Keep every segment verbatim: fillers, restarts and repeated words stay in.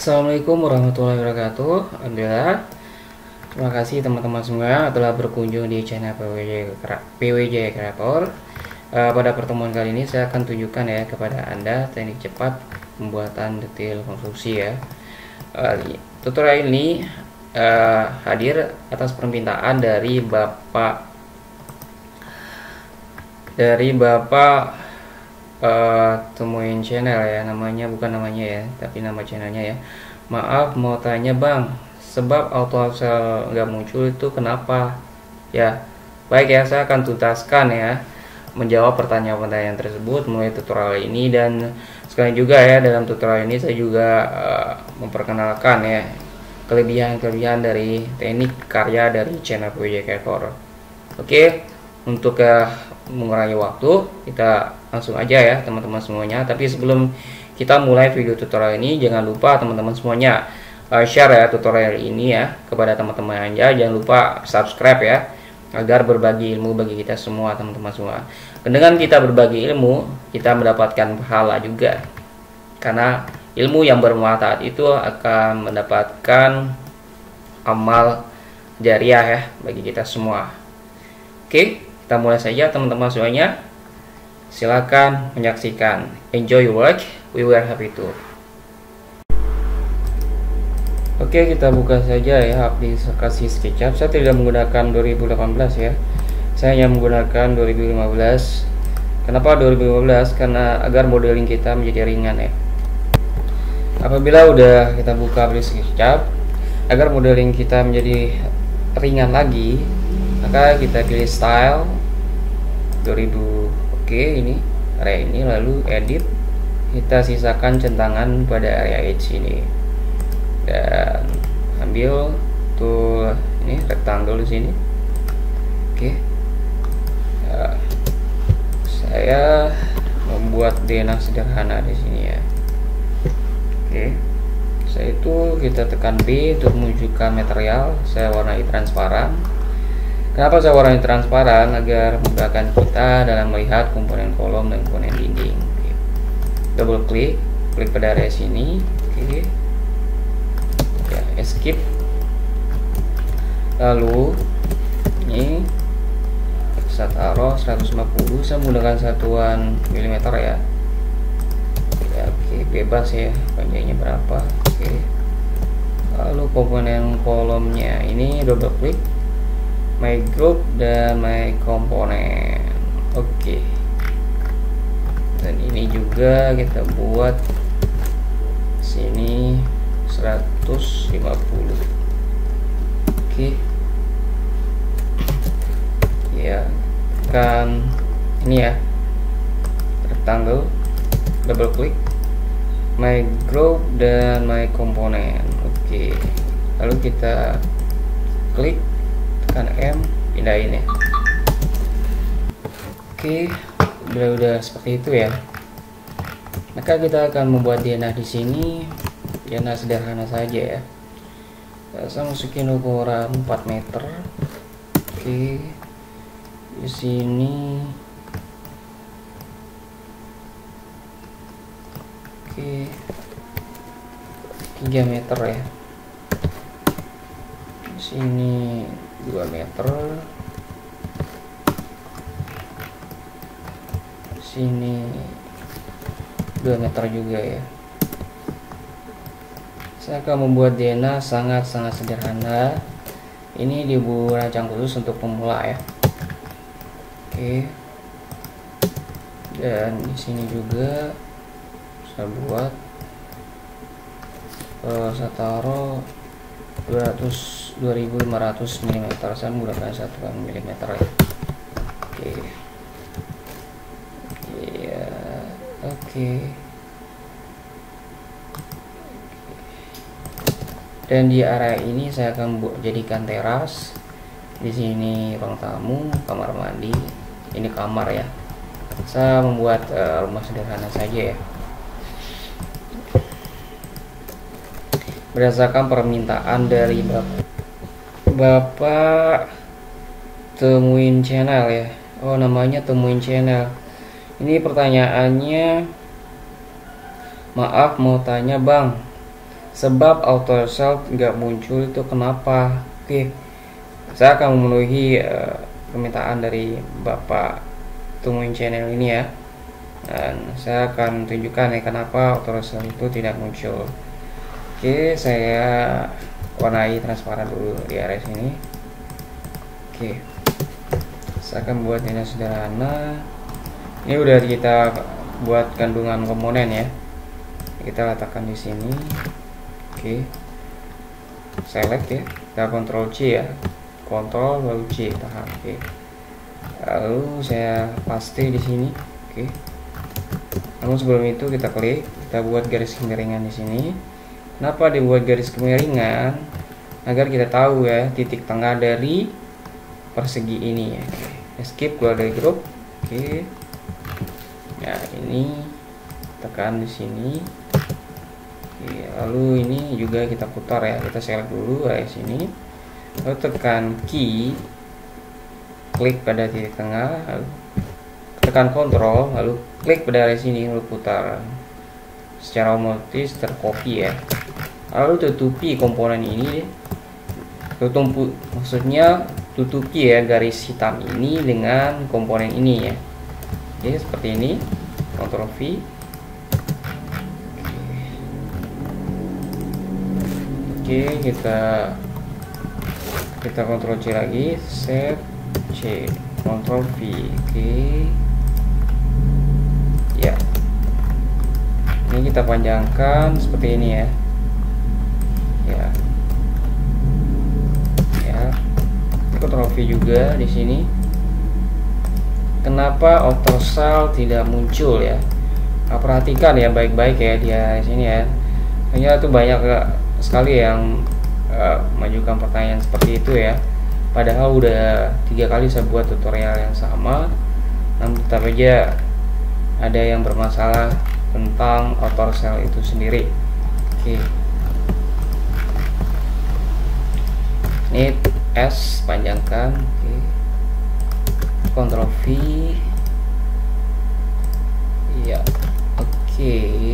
Assalamualaikum warahmatullahi wabarakatuh. Alhamdulillah. Terima kasih teman-teman semua telah berkunjung di channel P W J P W J Creator. Uh, pada pertemuan kali ini saya akan tunjukkan ya kepada Anda teknik cepat pembuatan detail konstruksi ya. Uh, tutorial ini uh, hadir atas permintaan dari Bapak dari Bapak Uh, temuin channel ya, namanya bukan namanya ya, tapi nama channelnya ya. Maaf mau tanya bang, sebab auto upsell nggak muncul itu kenapa ya? Baik ya, saya akan tuntaskan ya menjawab pertanyaan-pertanyaan tersebut mulai tutorial ini. Dan sekalian juga ya, dalam tutorial ini saya juga uh, memperkenalkan ya kelebihan-kelebihan dari teknik karya dari channel P W J Creator. Oke, untuk uh, mengurangi waktu, kita langsung aja ya teman-teman semuanya. Tapi sebelum kita mulai video tutorial ini, jangan lupa teman-teman semuanya uh, share ya tutorial ini ya kepada teman-teman Anda. Jangan lupa subscribe ya, agar berbagi ilmu bagi kita semua teman-teman semua. Dengan kita berbagi ilmu, kita mendapatkan pahala juga, karena ilmu yang bermanfaat itu akan mendapatkan amal jariah ya bagi kita semua. Oke, kita mulai saja teman-teman semuanya. Silakan menyaksikan. Enjoy your work. We were happy to. Oke, kita buka saja ya aplikasi SketchUp. Saya tidak menggunakan dua ribu delapan belas ya. Saya hanya menggunakan dua ribu lima belas. Kenapa dua ribu lima belas? Karena agar modeling kita menjadi ringan ya. Apabila udah kita buka aplikasi SketchUp, agar modeling kita menjadi ringan lagi, maka kita pilih style dua ribu. Oke, ini area ini, lalu edit, kita sisakan centangan pada area edge ini dan ambil tool ini rectangle di sini. Oke, ya, saya membuat denah sederhana di sini ya. Oke, saya itu kita tekan B untuk menunjukkan material. Saya warnai transparan. Kenapa saya warnai transparan? Agar memudahkan kita dalam melihat komponen kolom dan komponen dinding. Oke. Double klik, klik pada area sini. Oke. Ya, escape. Lalu ini saya taruh seratus lima puluh. Saya menggunakan satuan milimeter ya. Ya, oke, bebas ya panjangnya berapa. Oke. Lalu komponen kolomnya ini double klik, my group dan my komponen. Oke, dan ini juga kita buat sini seratus lima puluh. Oke ya, kan ini ya rectangle, double klik my group dan my komponen. Oke, lalu kita klik tekan M, pindahin ya. Oke, udah udah seperti itu ya. Maka kita akan membuat denah di sini, denah sederhana saja ya. Saya masukin ukuran empat meter. Oke, di sini. Oke, tiga meter ya. Di sini dua meter, sini dua meter juga ya. Saya akan membuat denah sangat-sangat sederhana. Ini dirancang khusus untuk pemula ya. Oke, dan di sini juga saya buat uh, saya taruh dua ribu lima ratus milimeter. Saya menggunakan satuan milimeter ya. Oke. Iya, oke. Dan di area ini saya akan buat jadikan teras. Di sini ruang tamu, kamar mandi. Ini kamar ya. Saya membuat uh, rumah sederhana saja ya. Berdasarkan permintaan dari Bapak Bapak temuin channel ya. Oh, namanya temuin channel. Ini pertanyaannya, maaf mau tanya bang, sebab auto result nggak muncul itu kenapa. Oke, saya akan memenuhi uh, permintaan dari Bapak Temuin Channel ini ya, dan saya akan tunjukkan ya kenapa auto result itu tidak muncul. Oke, saya warnai transparan dulu di area sini. Oke, saya akan buat ini sederhana. Ini udah kita buat kandungan komponen ya, kita letakkan di sini. Oke, select ya, kita kontrol C ya, kontrol lalu C tahan. Oke, lalu saya paste di sini. Oke, namun sebelum itu kita klik, kita buat garis kemiringan di sini. Kenapa dibuat garis kemiringan? Agar kita tahu ya titik tengah dari persegi ini ya. Oke, skip keluar dari grup. Oke, nah ini tekan di sini. Oke, lalu ini juga kita putar ya, kita select dulu area sini, lalu tekan key, klik pada titik tengah, lalu tekan kontrol, lalu klik pada area sini, lalu putar. Secara otomatis tercopy ya, lalu tutupi komponen ini, tutup maksudnya tutupi ya garis hitam ini dengan komponen ini ya. Oke, seperti ini, kontrol V. Oke, kita kita kontrol C lagi, set C, kontrol V. Oke, ya, ini kita panjangkan seperti ini ya, ya, ya, kontrol V juga di sini. Kenapa auto result tidak muncul ya? Nah, perhatikan ya baik-baik ya di sini ya. Hanya tuh banyak sekali yang uh, mengajukan pertanyaan seperti itu ya, padahal udah tiga kali saya buat tutorial yang sama, namun tetap aja ada yang bermasalah tentang auto result itu sendiri. Oke, ini S panjangkan. Oke, kontrol V ya. Oke,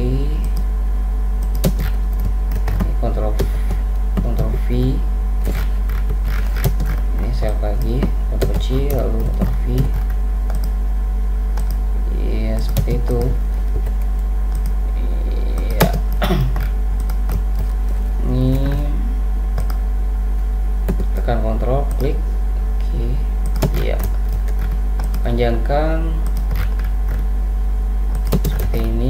kontrol kontrol V, ini save lagi, kontrol C lalu kontrol V ya, seperti itu ya. Ini tekan kontrol, klik. Oke ya, panjangkan seperti ini.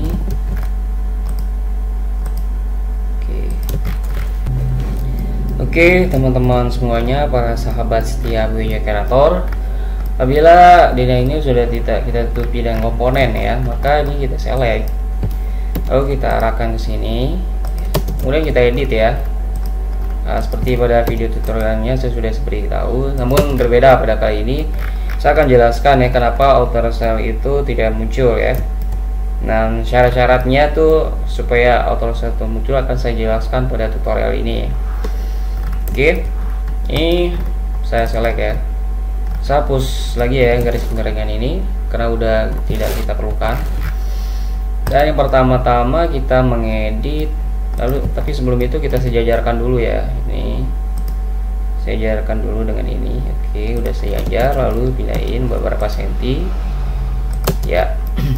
Oke teman-teman semuanya, para sahabat setia Buya Kreator, apabila data ini sudah tidak kita tutupi dengan komponen ya, maka ini kita select, lalu kita arahkan ke sini, kemudian kita edit ya. Nah, seperti pada video tutorialnya saya sudah beritahu, namun berbeda pada kali ini saya akan jelaskan ya kenapa auto result itu tidak muncul ya. Nah, syarat-syaratnya tuh supaya auto result muncul akan saya jelaskan pada tutorial ini. Oke, ini saya select ya, saya hapus lagi ya garis kemiringan ini karena udah tidak kita perlukan. Dan yang pertama-tama kita mengedit, lalu tapi sebelum itu kita sejajarkan dulu ya. Ini saya sejajarkan dulu dengan ini. Oke, udah saya sejajar, lalu pindahin beberapa senti ya.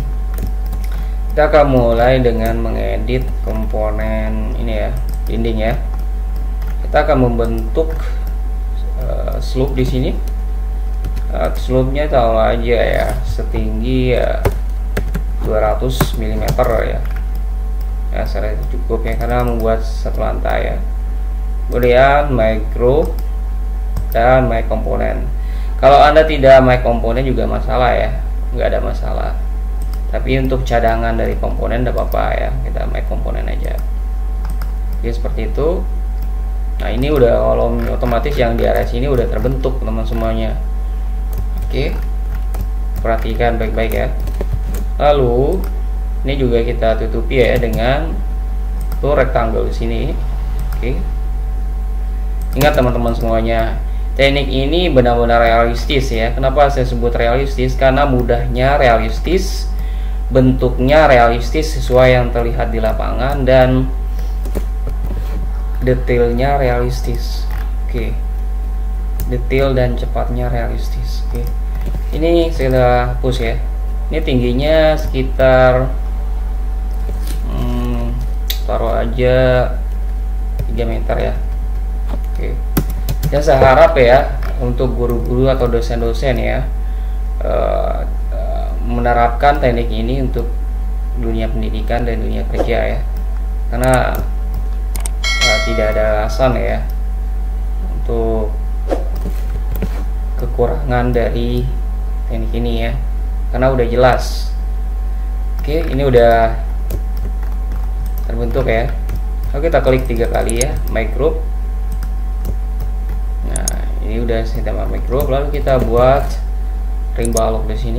Kita akan mulai dengan mengedit komponen ini ya, dinding ya. Kita akan membentuk uh, slope di sini. Uh, slope-nya tahu aja ya, setinggi uh, dua ratus milimeter ya. Ya, saya cukup ya karena membuat satu lantai ya. Kemudian my group dan my komponen. Kalau Anda tidak my komponen juga masalah ya, nggak ada masalah. Tapi untuk cadangan dari komponen tidak apa-apa ya, kita my komponen aja. Jadi seperti itu. Nah ini udah kolom otomatis yang di area sini udah terbentuk teman semuanya. Oke, perhatikan baik-baik ya. Lalu ini juga kita tutupi ya dengan tuh rectangle di sini. Oke, ingat teman-teman semuanya, teknik ini benar-benar realistis ya. Kenapa saya sebut realistis? Karena mudahnya realistis, bentuknya realistis sesuai yang terlihat di lapangan, dan detailnya realistis. Oke, detail dan cepatnya realistis. Oke, ini saya hapus ya. Ini tingginya sekitar hmm, taruh aja tiga meter ya. Oke, dan saya harap ya untuk guru-guru atau dosen-dosen ya uh, uh, menerapkan teknik ini untuk dunia pendidikan dan dunia kerja ya, karena uh, tidak ada alasan ya untuk kekurangan dari teknik ini ya, karena udah jelas. Oke, ini udah terbentuk ya. Oke, kita klik tiga kali ya, my group. Nah, ini udah saya tambah my group. Lalu kita buat ring balok di sini.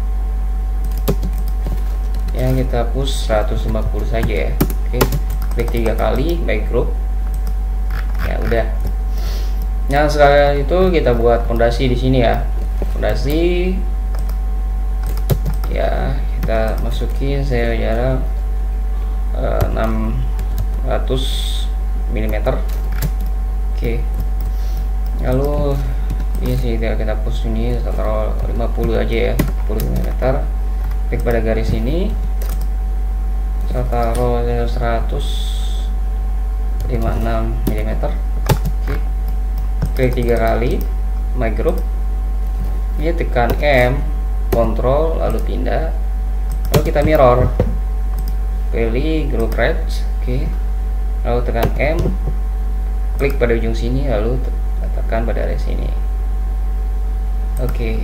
Ya, kita push seratus lima puluh saja ya. Oke, klik tiga kali my group. Ya udah. Nah, sekarang itu kita buat fondasi di sini ya. Fondasi. Ya, kita masukin saya jarak uh, enam ratus milimeter. Oke, lalu ini sih kita push ini taruh lima puluh aja ya, sepuluh milimeter. Klik pada garis ini, saya taruh seratus lima puluh enam milimeter. Oke, klik tiga kali my group. Ini tekan M, kontrol, lalu pindah, lalu kita mirror, pilih group range. Oke, lalu tekan M, klik pada ujung sini, lalu tekan pada area sini. Oke,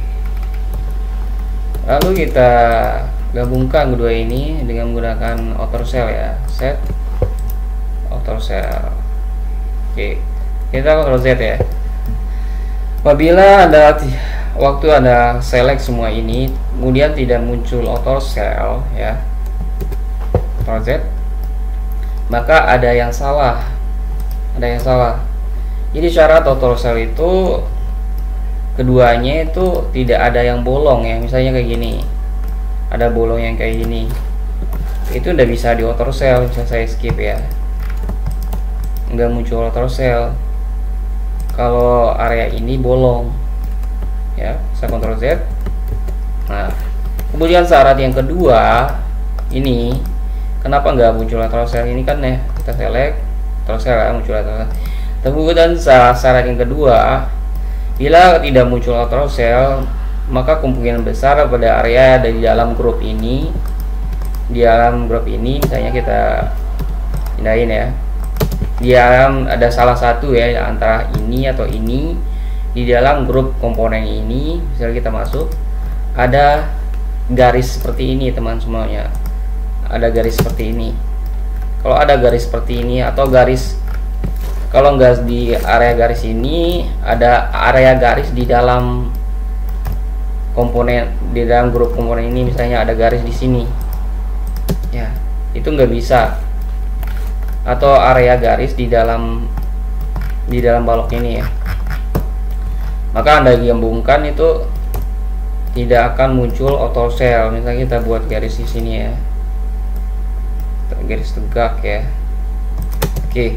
lalu kita gabungkan kedua ini dengan menggunakan outer cell ya, set outer cell. Oke, kita Ctrl Z ya. Apabila ada waktu Anda select semua ini kemudian tidak muncul outer cell ya, Ctrl Z, maka ada yang salah. Ada yang salah. Jadi syarat outer cell itu keduanya itu tidak ada yang bolong ya. Misalnya kayak gini, ada bolong yang kayak gini, itu udah bisa di outer cell. Bisa saya skip ya, nggak muncul outer cell kalau area ini bolong ya. Saya Ctrl Z. Nah, kemudian syarat yang kedua ini, kenapa nggak muncul outer cell ini kan ya, kita select outer cell ya, muncul outer cell. Kemudian syarat yang kedua, bila tidak muncul outer cell maka kemungkinan besar pada area dari dalam grup ini, di dalam grup ini misalnya kita pindahin ya, di dalam ada salah satu ya antara ini atau ini, di dalam grup komponen ini misalnya kita masuk, ada garis seperti ini teman semuanya, ada garis seperti ini. Kalau ada garis seperti ini atau garis, kalau enggak di area garis ini, ada area garis di dalam komponen, di dalam grup komponen ini misalnya ada garis di sini ya, itu nggak bisa. Atau area garis di dalam di dalam balok ini ya, maka Anda gabungkan itu tidak akan muncul outer cell. Misalnya kita buat garis di sini ya, garis tegak ya. Oke,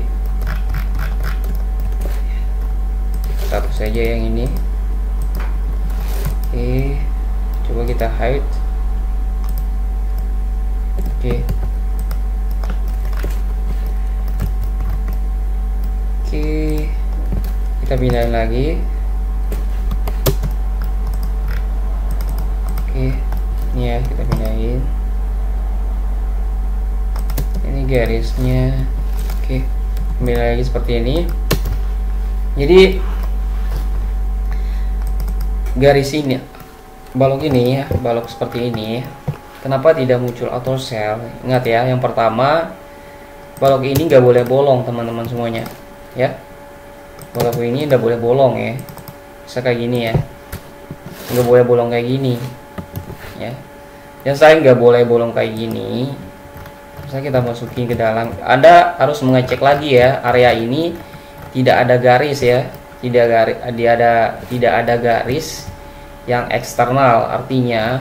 satu saja yang ini. Oke, coba kita hide. Oke, oke, kita pindahin lagi. Oke, ini ya kita pindahin. Ini garisnya. Oke, pindah lagi seperti ini. Jadi garis ini, balok ini ya, balok seperti ini, kenapa tidak muncul outer cell? Ingat ya, yang pertama, balok ini nggak boleh bolong teman-teman semuanya ya. Balok ini nggak boleh bolong ya, bisa kayak gini ya, nggak boleh bolong kayak gini ya. Yang saya nggak boleh bolong kayak gini, bisa kita masukin ke dalam. Anda harus mengecek lagi ya, area ini tidak ada garis ya, tidak garis, dia ada tidak ada garis yang eksternal, artinya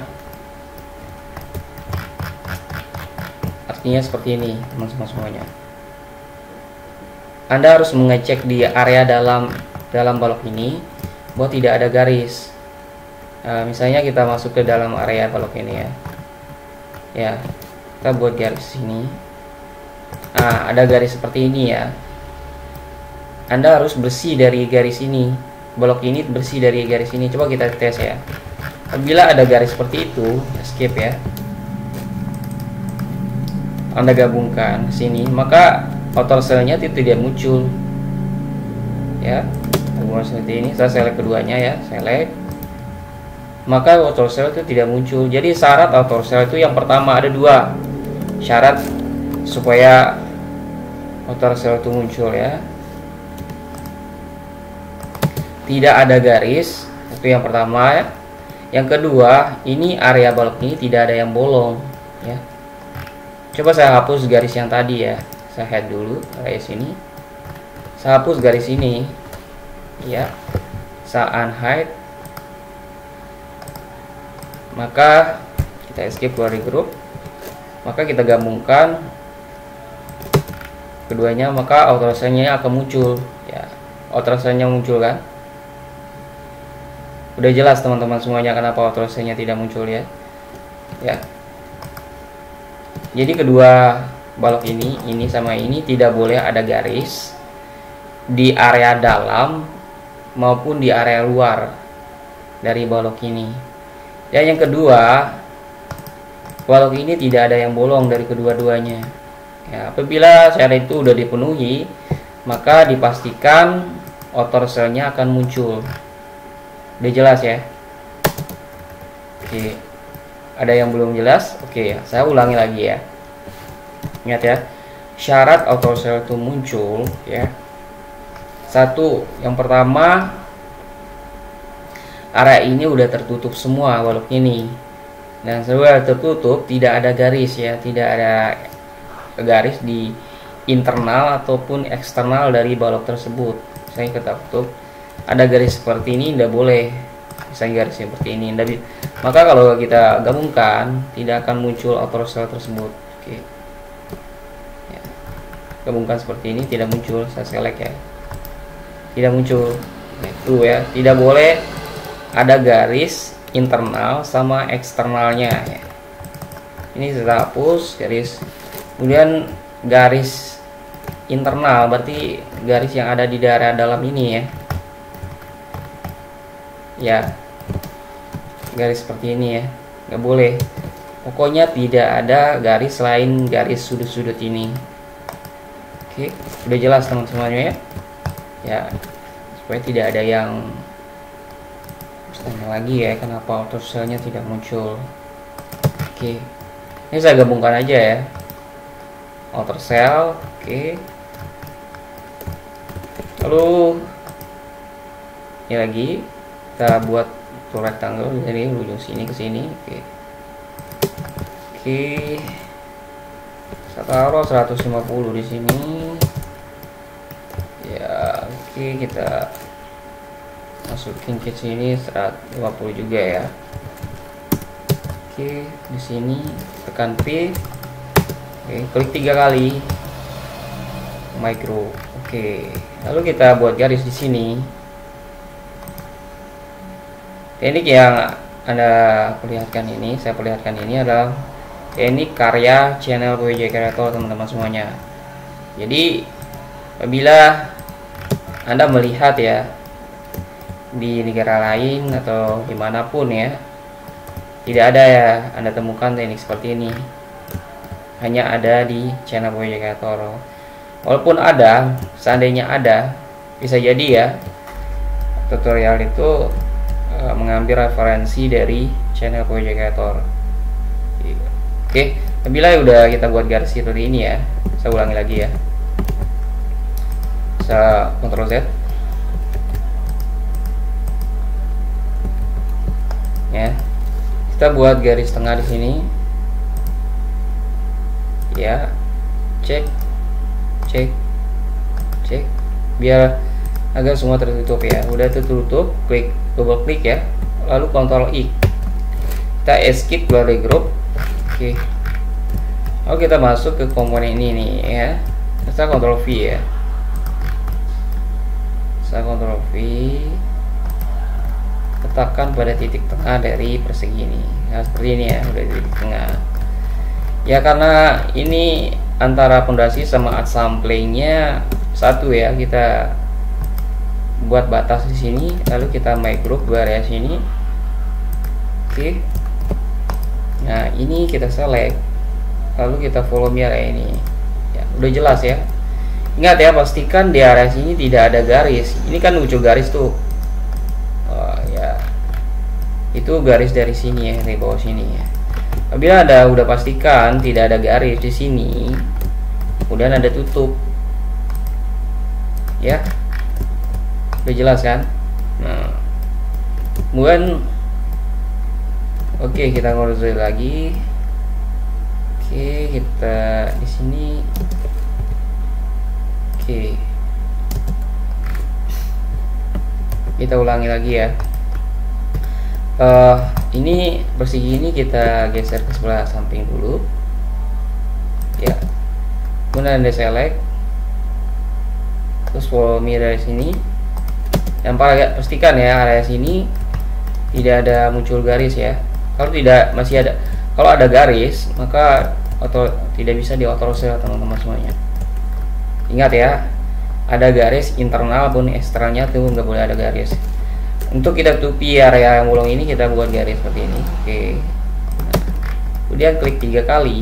artinya seperti ini teman-teman semuanya. Anda harus mengecek di area dalam dalam balok ini bahwa tidak ada garis. Nah, misalnya kita masuk ke dalam area balok ini ya. Ya, kita buat garis sini. Nah, ada garis seperti ini ya. Anda harus bersih dari garis ini. Balok ini bersih dari garis ini. Coba kita tes ya. Apabila ada garis seperti itu, escape ya. Anda gabungkan sini, maka outer cell-nya itu tidak muncul. Ya, gabungan seperti ini. Saya select keduanya ya, select. Maka outer cell itu tidak muncul. Jadi syarat outer cell itu yang pertama ada dua syarat supaya outer cell itu muncul ya. Tidak ada garis, itu yang pertama ya. Yang kedua, ini area balok ini tidak ada yang bolong ya. Coba saya hapus garis yang tadi ya. Saya head dulu area sini. Saya hapus garis ini ya. Saya unhide. Maka kita escape keluar dari grup. Maka kita gabungkan keduanya, maka outer cell-nya akan muncul ya. Outer cell-nya muncul kan? Udah jelas teman-teman semuanya kenapa outer cell-nya tidak muncul ya. Ya. Jadi kedua balok ini, ini sama ini tidak boleh ada garis di area dalam maupun di area luar dari balok ini. Dan yang kedua, balok ini tidak ada yang bolong dari kedua-duanya. Ya, apabila syarat itu sudah dipenuhi, maka dipastikan outer cell-nya akan muncul. Udah jelas ya? Oke. Ada yang belum jelas? Oke ya, saya ulangi lagi ya. Ingat ya, syarat outer cell itu muncul ya. Satu, yang pertama, area ini udah tertutup semua balok ini. Dan setelah tertutup, tidak ada garis ya, tidak ada garis di internal ataupun eksternal dari balok tersebut. Saya tertutup. Ada garis seperti ini tidak boleh. Misalnya garis seperti ini. Maka kalau kita gabungkan, tidak akan muncul outer cell tersebut. Oke. Ya. Gabungkan seperti ini tidak muncul. Saya select ya. Tidak muncul. Itu ya. Tidak boleh ada garis internal sama eksternalnya ya. Ini saya hapus garis. Kemudian garis internal berarti garis yang ada di daerah dalam ini ya. Ya, garis seperti ini ya, nggak boleh. Pokoknya tidak ada garis selain garis sudut-sudut ini. Oke, udah jelas teman semuanya ya. Ya, supaya tidak ada yang tanya lagi ya, kenapa outer cell-nya tidak muncul. Oke, ini saya gabungkan aja ya. Outer cell, oke. Lalu ini lagi. Kita buat tuh rectangle dari ujung sini ke sini. Oke. Oke. Saya taruh seratus lima puluh di sini. Ya, oke, kita masukin ke sini seratus lima puluh juga ya. Oke, di sini tekan P. Oke, klik tiga kali. Micro. Oke. Lalu kita buat garis di sini. Teknik yang Anda perlihatkan ini, saya perlihatkan ini adalah teknik karya channel P W J Creator teman-teman semuanya. Jadi apabila Anda melihat ya di negara lain atau dimanapun ya, tidak ada ya Anda temukan teknik seperti ini. Hanya ada di channel P W J Creator. Walaupun ada, seandainya ada, bisa jadi ya tutorial itu mengambil referensi dari channel P W J Creator. Oke, apabila udah kita buat garis seperti ini ya, saya ulangi lagi ya. Saya Ctrl Z. Ya, kita buat garis tengah di sini. Ya, cek, cek, cek, biar agar semua tertutup ya. Udah tertutup, klik double klik ya, lalu Ctrl I, kita escape keluar dari grup. Oke, lalu kita masuk ke komponen ini nih ya, kita Ctrl V ya. Saya Ctrl V, letakkan pada titik tengah dari persegi ini. Nah, seperti ini ya, udah di titik tengah. Ya karena ini antara pondasi sama assembly-nya satu ya, kita buat batas di sini, lalu kita make group dua area sini. Oke. Nah, ini kita select, lalu kita follow me area ini. Ya, udah jelas ya. Ingat ya, pastikan di area sini tidak ada garis. Ini kan muncul garis tuh. Oh, ya. Itu garis dari sini ya, dari bawah sini ya. Apabila ada udah pastikan tidak ada garis di sini, kemudian ada tutup. Ya. Udah jelas kan? Nah. Kemudian oke, okay, kita ngurus lagi. Oke, okay, kita di sini. Oke. Okay. Kita ulangi lagi ya. Uh, ini persegi ini kita geser ke sebelah samping dulu. Ya. Kemudian Anda select. Terus follow me dari sini. Yang paling pastikan ya, area sini tidak ada muncul garis ya. Kalau tidak masih ada, kalau ada garis maka atau tidak bisa di auto sel teman-teman semuanya. Ingat ya, ada garis internal pun eksternalnya tuh nggak boleh ada garis. Untuk kita tutupi area yang bolong ini kita buat garis seperti ini. Oke. Nah, kemudian klik tiga kali.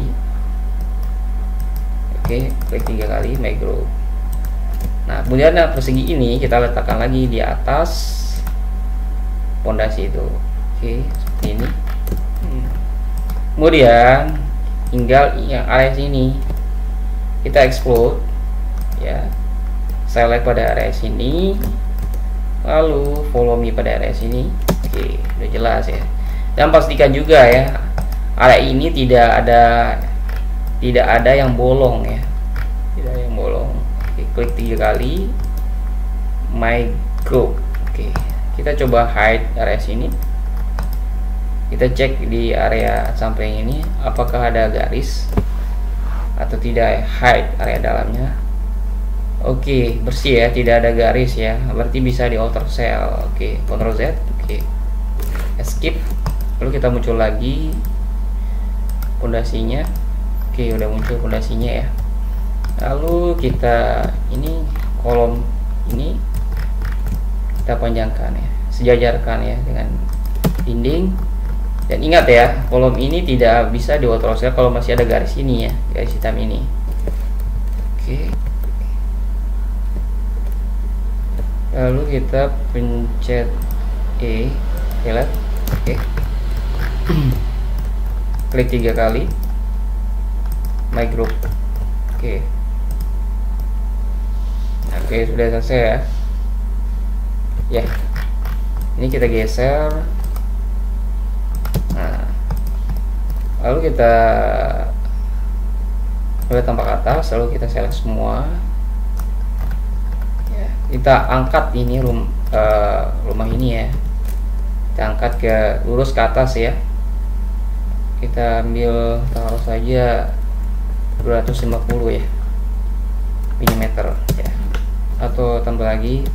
Oke, klik tiga kali make group. Nah, kemudian persegi ini kita letakkan lagi di atas pondasi itu. Oke, seperti ini. Hmm. Kemudian tinggal yang area sini kita explode ya. Select pada area sini, lalu follow me pada area sini. Oke, udah jelas ya. Dan pastikan juga ya, area ini tidak ada tidak ada yang bolong ya. Tidak ada yang bolong. Oke, klik tiga kali my group. Oke, kita coba hide area sini. Kita cek di area samping ini apakah ada garis atau tidak. Hide area dalamnya. Oke, bersih ya, tidak ada garis ya, berarti bisa di alter cell. Oke, Ctrl Z. Oke, escape. Lalu kita muncul lagi pondasinya. Oke, udah muncul pondasinya ya. Lalu kita ini kolom ini kita panjangkan ya, sejajarkan ya dengan dinding. Dan ingat ya, kolom ini tidak bisa di auto sel kalau masih ada garis ini ya, garis hitam ini. Oke. Lalu kita pencet E, lihat. Oke. Klik tiga kali my group. Oke. Oke, sudah selesai ya. Ya. Ini kita geser. Nah, lalu kita lihat tampak atas, lalu kita select semua. Ya, kita angkat ini rum, uh, rumah ini ya. Kita angkat ke lurus ke atas ya. Kita ambil taruh saja dua ratus lima puluh ya milimeter ya, atau tambah lagi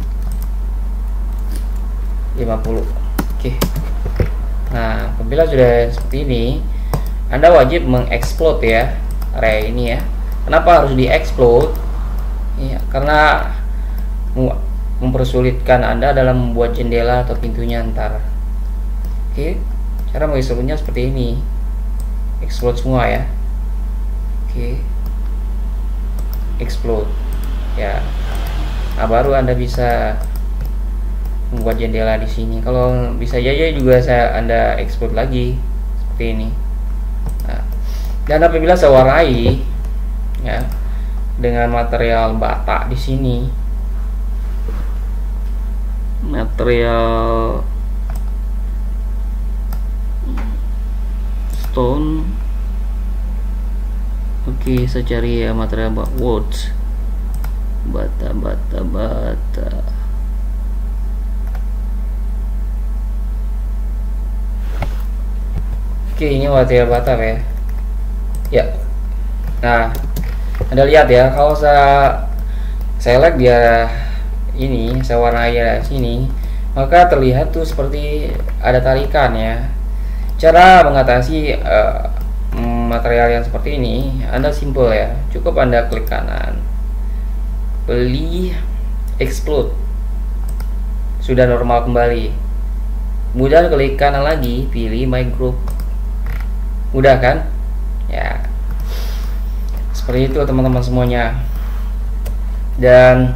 lima puluh. Oke. Nah, apabila sudah seperti ini, Anda wajib mengeksplod ya area ini ya. Kenapa harus dieksplod? Ya, karena mempersulitkan Anda dalam membuat jendela atau pintunya ntar. Oke, cara mengeksplodnya seperti ini. Explode semua ya. Oke, explode ya. Nah, baru Anda bisa membuat jendela di sini. Kalau bisa aja juga saya Anda explode lagi seperti ini. Nah, dan apabila saya warnai ya dengan material bata di sini, material stone. Oke, saya cari ya material wood, bata bata bata. Oke, ini material bata ya. Ya. Nah, Anda lihat ya, kalau saya select dia ini saya warnai dari sini, maka terlihat tuh seperti ada tarikan ya. Cara mengatasi uh, material yang seperti ini Anda simple ya, cukup Anda klik kanan, beli, explode, sudah normal kembali. Kemudian klik kanan lagi, pilih my group. Mudah kan ya, seperti itu teman-teman semuanya. Dan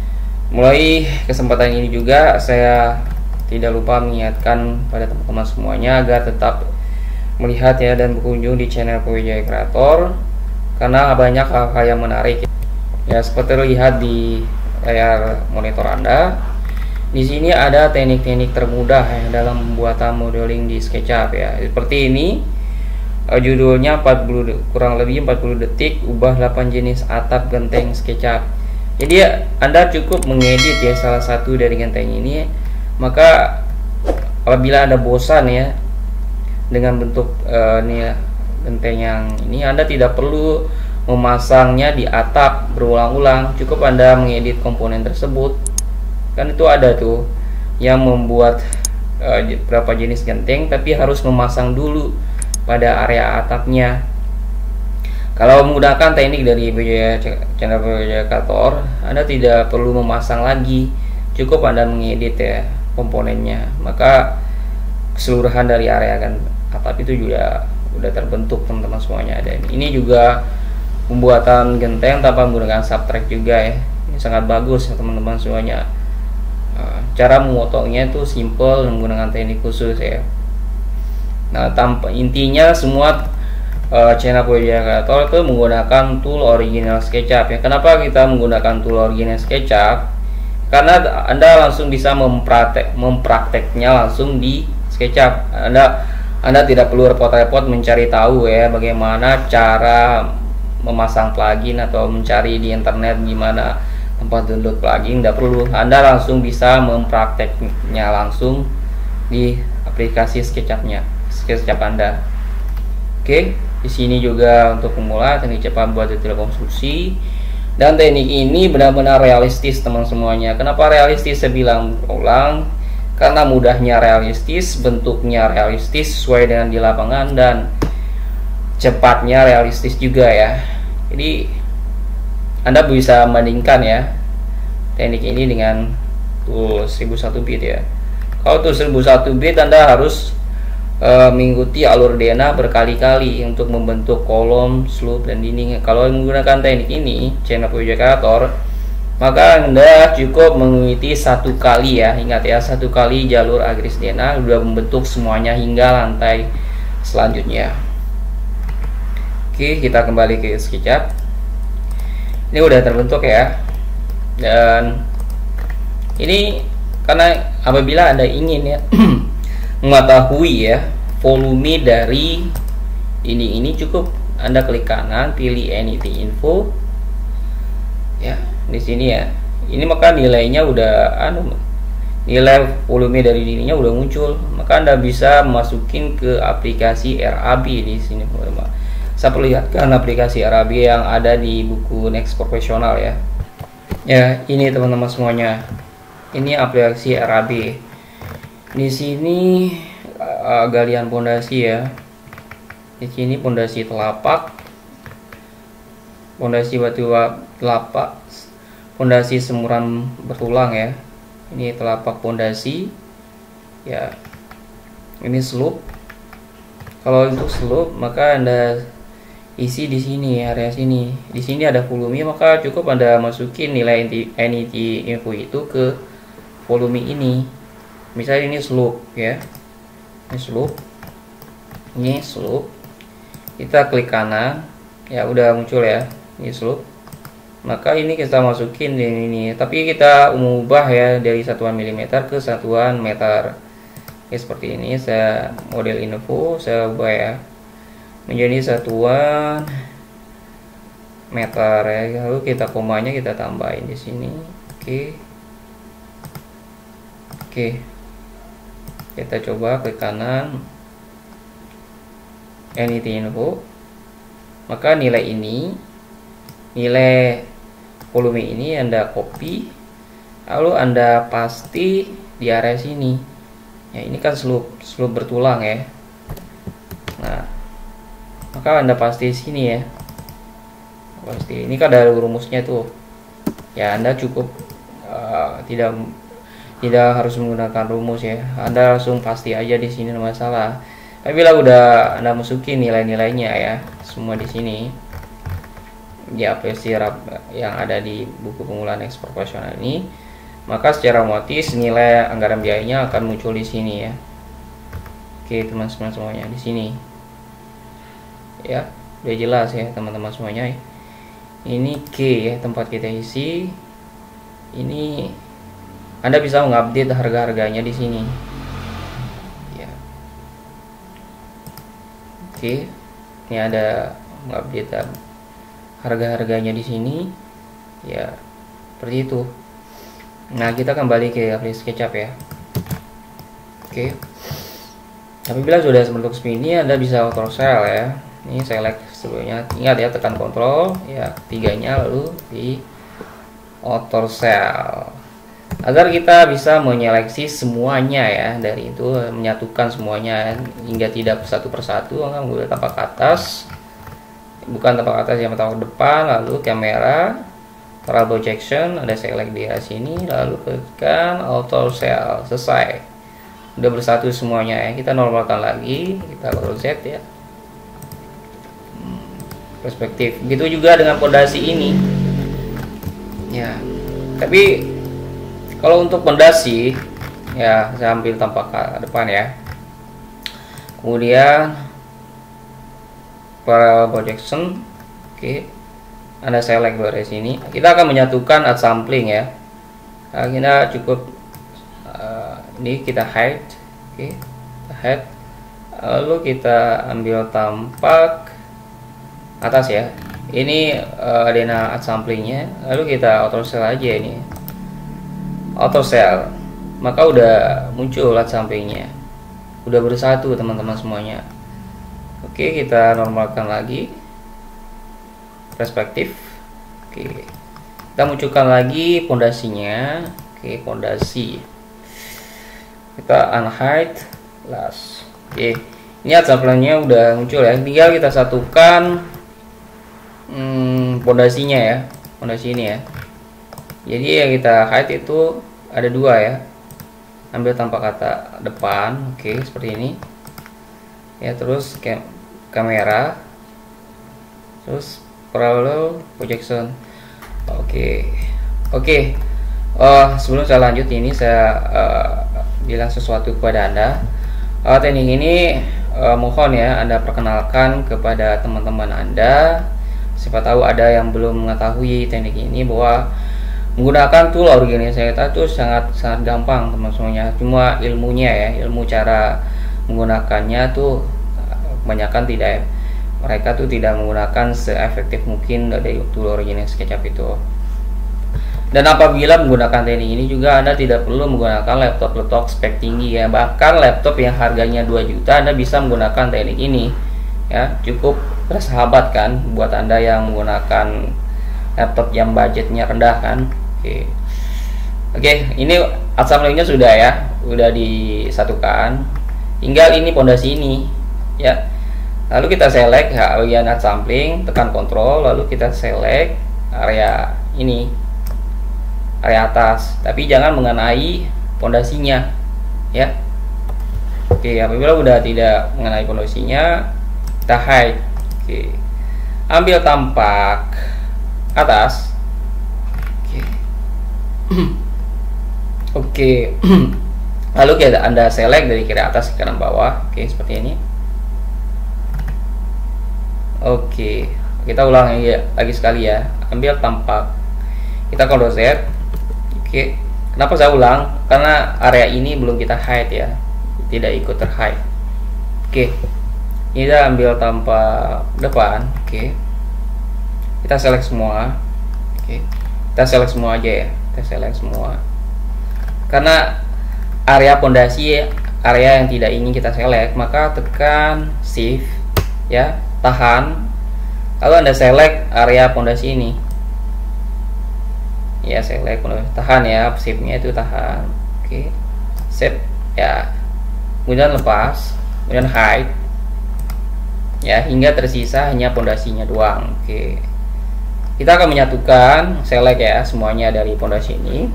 mulai kesempatan ini juga saya tidak lupa mengingatkan pada teman-teman semuanya agar tetap melihat ya dan berkunjung di channel Powijaya Creator, karena banyak hal-hal yang menarik ya, seperti terlihat di layar monitor Anda. Di sini ada teknik-teknik termudah ya dalam pembuatan modeling di SketchUp ya, seperti ini. Judulnya empat puluh, kurang lebih empat puluh detik ubah delapan jenis atap genteng SketchUp. Jadi Anda cukup mengedit ya salah satu dari genteng ini, maka apabila Anda bosan ya dengan bentuk uh, ini ya, genteng yang ini, Anda tidak perlu memasangnya di atap berulang-ulang, cukup Anda mengedit komponen tersebut. Kan itu ada tuh yang membuat uh, berapa jenis genteng, tapi harus memasang dulu pada area atapnya. Kalau menggunakan teknik dari channel Powijaya Creator, Anda tidak perlu memasang lagi, cukup Anda mengedit ya komponennya, maka keseluruhan dari area kan atap itu juga udah terbentuk teman-teman semuanya. Dan ini juga pembuatan genteng tanpa menggunakan subtract juga ya, ini sangat bagus ya teman-teman semuanya. Cara memotongnya itu simple menggunakan teknik khusus ya. Nah, tanpa intinya semua uh, channel Powijaya Creator itu menggunakan tool original SketchUp ya. Kenapa kita menggunakan tool original SketchUp? Karena Anda langsung bisa mempraktek memprakteknya langsung di SketchUp. Anda Anda tidak perlu repot-repot mencari tahu ya bagaimana cara memasang plugin atau mencari di internet gimana tempat download plugin, tidak perlu. Anda langsung bisa memprakteknya langsung di aplikasi SketchUp-nya, SketchUp Anda. Oke, di sini juga untuk pemula teknik cepat buat detail konstruksi. Dan teknik ini benar-benar realistis teman semuanya. Kenapa realistis saya bilang ulang? Karena mudahnya realistis, bentuknya realistis sesuai dengan di lapangan, dan cepatnya realistis juga ya. Jadi Anda bisa bandingkan ya teknik ini dengan tool seribu satu bit ya. Kalau tool seribu satu bit Anda harus uh, mengikuti alur D N A berkali-kali untuk membentuk kolom, slope, dan dinding. Kalau menggunakan teknik ini channel Powijaya Creator, maka Anda cukup mengikuti satu kali ya, ingat ya, satu kali jalur aggregate D N A sudah membentuk semuanya hingga lantai selanjutnya. Oke, kita kembali ke SketchUp. Ini udah terbentuk ya, dan ini karena apabila Anda ingin ya mengetahui ya volume dari ini ini cukup Anda klik kanan, pilih anything info ya. Di sini ya, ini maka nilainya udah anu nilai volume dari dirinya udah muncul, maka Anda bisa masukin ke aplikasi R A B di sini. Saya perlihatkan aplikasi R A B yang ada di buku Next Professional ya. Ya, ini teman-teman semuanya. Ini aplikasi R A B. Di sini uh, galian pondasi ya. Di sini pondasi telapak, pondasi batu telapak, pondasi semuran bertulang ya. Ini telapak pondasi ya. Ini slope. Kalau untuk slope maka Anda isi di sini area sini. Di sini ada volume, maka cukup Anda masukin nilai anything info itu ke volume ini. Misalnya ini slope ya. Ini slope. Ini slope. Kita klik kanan. Ya udah muncul ya. Ini slope. Maka ini kita masukin di ini. Tapi kita mengubah ya dari satuan milimeter ke satuan meter. Oke, seperti ini. Saya model info saya ubah ya menjadi satuan meter ya. Lalu kita komanya kita tambahin di sini. Oke. Oke. Kita coba klik kanan. Anything info. Maka nilai ini, nilai volume ini Anda copy lalu Anda pasti di area sini ya, ini kan slope slope bertulang ya. Nah, maka Anda pasti sini ya, pasti ini kan ada rumusnya tuh ya. Anda cukup uh, tidak tidak harus menggunakan rumus ya, Anda langsung pasti aja di sini, no masalah. Tapi bila udah Anda masukin nilai-nilainya ya, semua di sini ya, P S I yang ada di buku pengumpulan ekspor profesional ini, maka secara otomatis nilai anggaran biayanya akan muncul di sini ya. Oke teman-teman semuanya, di sini ya udah jelas ya teman-teman semuanya. Ini K ya, tempat kita isi. Ini Anda bisa mengupdate harga-harganya di sini ya. Oke, ini ada mengupdate harga-harganya di sini ya, seperti itu. Nah, kita kembali ke aplikasi SketchUp ya. Oke, apabila sudah bentuk seperti ini, Anda bisa auto sel ya. Ini select sebelumnya, ingat ya, tekan kontrol ya, tiganya, lalu di auto sel agar kita bisa menyeleksi semuanya ya, dari itu menyatukan semuanya hingga tidak satu persatu. Maka menggunakan tapak atas, bukan tapak atas, yang tapak depan, lalu kamera, parabol projection, ada select di sini, lalu tekan auto sel, selesai, udah bersatu semuanya ya. Kita normalkan lagi, kita Ctrl Z ya, perspektif. Begitu juga dengan pondasi ini ya. Tapi kalau untuk pondasi ya, saya ambil tampak ke depan ya, kemudian parallel projection. Oke, Anda select dari sini, kita akan menyatukan add sampling ya. Nah, kita cukup uh, ini kita hide. Oke, kita hide, lalu kita ambil tampak atas ya. Ini uh, adena add samplingnya, lalu kita auto sel aja ini, auto sel, maka udah muncul add samplingnya, udah bersatu teman-teman semuanya. Oke, kita normalkan lagi perspektif. Oke, kita munculkan lagi pondasinya. Oke, pondasi kita unhide last. Oke, ini add samplingnya udah muncul ya, tinggal kita satukan Hmm, pondasinya ya, pondasi ini ya. Jadi yang kita hide itu ada dua ya. Ambil tampak kata depan, oke, seperti ini ya. Terus kam kamera, terus parallel projection. Oke, oke. Oh, sebelum saya lanjut ini saya uh, bilang sesuatu kepada Anda. Uh, teknik ini uh, mohon ya Anda perkenalkan kepada teman-teman Anda. Siapa tahu ada yang belum mengetahui teknik ini, bahwa menggunakan tool organisasi kita itu sangat sangat gampang teman semuanya. Cuma ilmunya ya, ilmu cara menggunakannya tuh kebanyakan tidak, mereka tuh tidak menggunakan seefektif mungkin dari tool organisasi SketchUp itu. Dan apabila menggunakan teknik ini juga Anda tidak perlu menggunakan laptop-laptop spek tinggi ya. Bahkan laptop yang harganya dua juta Anda bisa menggunakan teknik ini ya, cukup bersahabat kan buat Anda yang menggunakan laptop yang budgetnya rendah kan. Oke, oke, ini add samplingnya sudah ya, udah disatukan. Tinggal ini pondasi ini ya. Lalu kita select ya, bagian add sampling, tekan kontrol, lalu kita select area ini, area atas, tapi jangan mengenai pondasinya ya. Oke, apabila udah tidak mengenai pondasinya, kita hide. Oke, ambil tampak atas. Oke, oke. Lalu kita Anda select dari kiri atas ke kanan bawah. Oke, seperti ini. Oke, kita ulang lagi, lagi sekali ya. Ambil tampak, kita Ctrl Z. Oke, kenapa saya ulang? Karena area ini belum kita hide ya, tidak ikut terhide. Oke, kita ambil tampak depan. Oke, kita select semua. Oke, kita select semua aja ya, kita select semua. Karena area pondasi area yang tidak ingin kita select, maka tekan shift ya, tahan, lalu Anda select area pondasi ini. ya, select, tahan ya, shape-nya itu tahan. Oke, set ya, kemudian lepas, kemudian hide ya, hingga tersisa hanya pondasinya doang. Oke, kita akan menyatukan, select ya semuanya dari pondasi ini.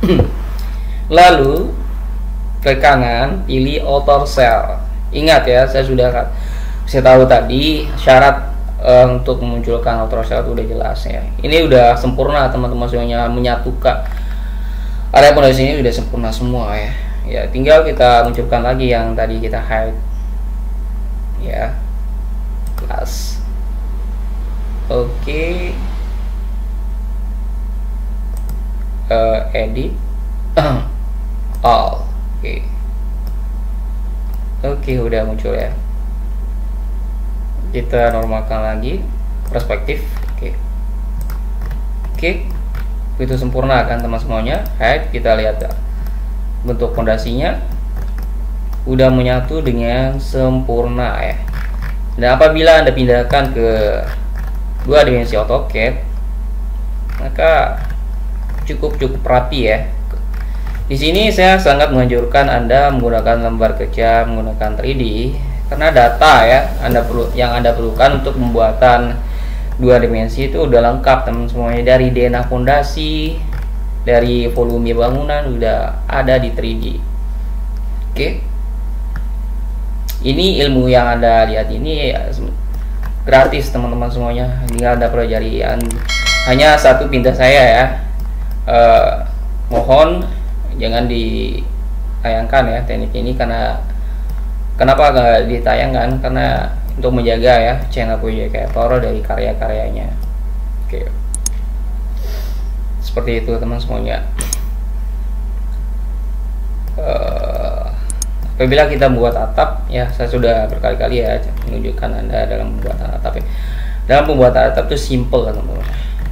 Lalu ke kanan pilih auto cell. Ingat ya, saya sudah saya tahu tadi syarat uh, untuk memunculkan auto cell itu udah jelas ya. Ini udah sempurna teman-teman semuanya, menyatukan area pondasi ini udah sempurna semua ya. Ya, tinggal kita munculkan lagi yang tadi kita hide ya, plus. Oke, uh, edit all. Oke, oke udah muncul ya. Kita normalkan lagi perspektif. Oke, oke, itu sempurna kan teman semuanya. Hide, kita lihat ya, bentuk pondasinya udah menyatu dengan sempurna ya. Dan apabila Anda pindahkan ke dua dimensi AutoCAD, maka cukup cukup rapi ya. Di sini saya sangat menganjurkan Anda menggunakan lembar kerja menggunakan tiga D, karena data ya Anda perlu yang Anda perlukan untuk pembuatan dua dimensi itu udah lengkap teman semuanya, dari D N A fondasi, dari volume bangunan udah ada di tiga D. Oke, ini ilmu yang Anda lihat ini ya, gratis teman-teman semuanya, tinggal Anda pelajari. Hanya satu pindah saya ya, uh, mohon jangan ditayangkan ya teknik ini, karena kenapa nggak ditayangkan, karena untuk menjaga ya channel Project Creator dari karya-karyanya. Oke, seperti itu teman semuanya. Uh, apabila kita membuat atap ya, saya sudah berkali-kali ya menunjukkan Anda dalam pembuatan atap ya. Dalam pembuatan atap itu simple teman-teman.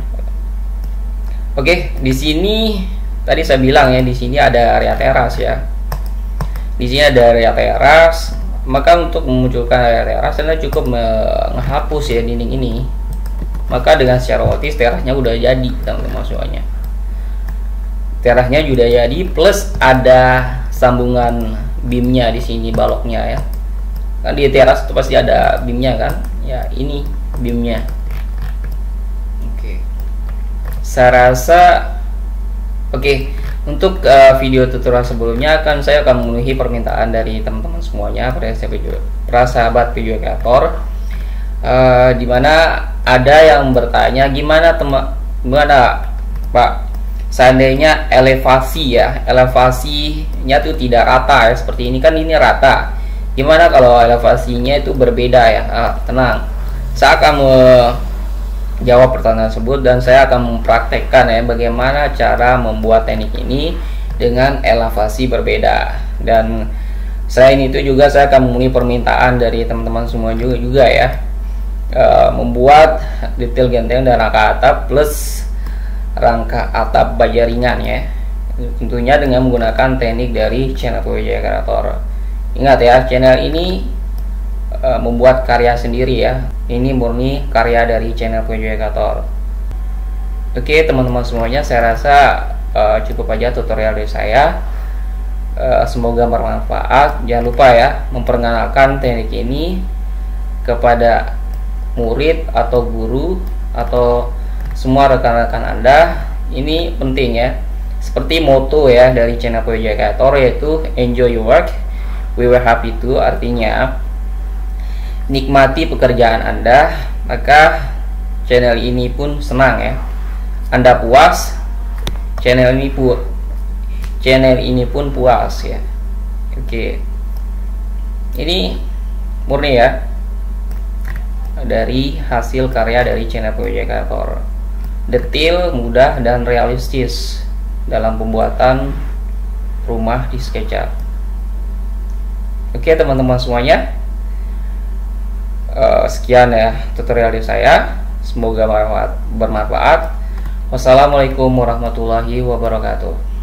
Oke, di sini tadi saya bilang ya, di sini ada area teras ya. Di sini ada area teras, maka untuk memunculkan area teras Anda cukup menghapus ya dinding ini. Maka dengan secara otomatis terasnya udah jadi teman-teman semuanya. Terasnya sudah jadi, plus ada sambungan beamnya di sini, baloknya ya. Kan di teras itu pasti ada beamnya kan? Ya, ini beamnya. Oke. Saya rasa oke, okay, untuk uh, video tutorial sebelumnya kan saya akan memenuhi permintaan dari teman-teman semuanya, para video, para sahabat video kreator, uh, dimana ada yang bertanya gimana teman, gimana Pak, seandainya elevasi ya, elevasinya itu tidak rata ya, seperti ini kan ini rata. Gimana kalau elevasinya itu berbeda ya? Ah, tenang, saya akan uh, jawab pertanyaan tersebut dan saya akan mempraktekkan ya bagaimana cara membuat teknik ini dengan elevasi berbeda. Dan selain itu juga saya akan memenuhi permintaan dari teman-teman semua juga juga ya, e, membuat detail genteng dan rangka atap plus rangka atap baja ringan ya, tentunya dengan menggunakan teknik dari channel Project Creator. Ingat ya, channel ini e, membuat karya sendiri ya. Ini murni karya dari channel Project Creator. Oke teman-teman semuanya, saya rasa uh, cukup aja tutorial dari saya. Uh, semoga bermanfaat. Jangan lupa ya memperkenalkan teknik ini kepada murid atau guru atau semua rekan-rekan Anda. Ini penting ya. Seperti moto ya dari channel Project Creator, yaitu enjoy your work, we were happy to. Artinya nikmati pekerjaan Anda, maka channel ini pun senang ya. Anda puas, channel ini pun channel ini pun puas ya. Oke, ini murni ya dari hasil karya dari channel Project Creator. Detail, mudah dan realistis dalam pembuatan rumah di SketchUp. Oke teman-teman semuanya, Uh, sekian ya tutorial dari saya, semoga bermanfaat. Wassalamualaikum warahmatullahi wabarakatuh.